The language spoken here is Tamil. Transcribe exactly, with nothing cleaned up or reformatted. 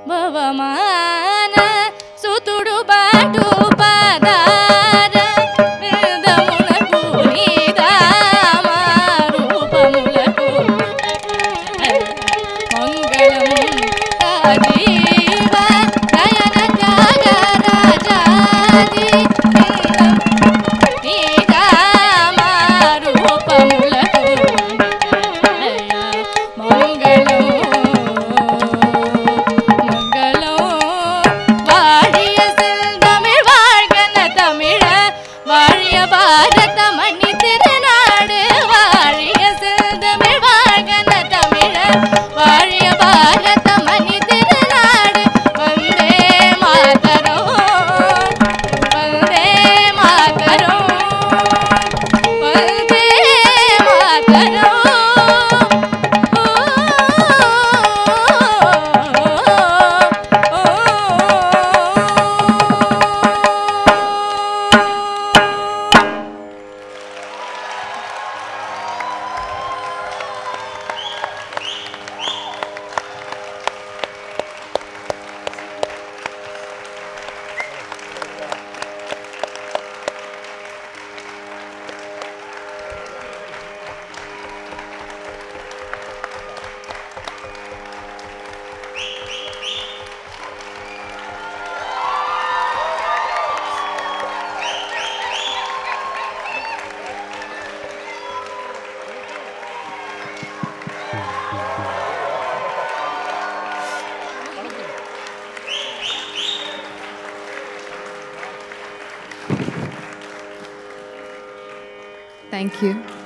భవమాన సుతుడు బాటు పదార వేదమునకు నీదామ రూపములకు మంగళం రాజీవ నయన త్యాగ రాజాది నీదామ రూపములకు మంగళం பாரத மணி திருநாடு வாழிய செல்தமிழ் வாழ்கன தமிழ வாழிய பாரத மணி திருநாடு வந்தே மாதரோ வந்தே மாதரோ வந்தே மாதரோ Thank you.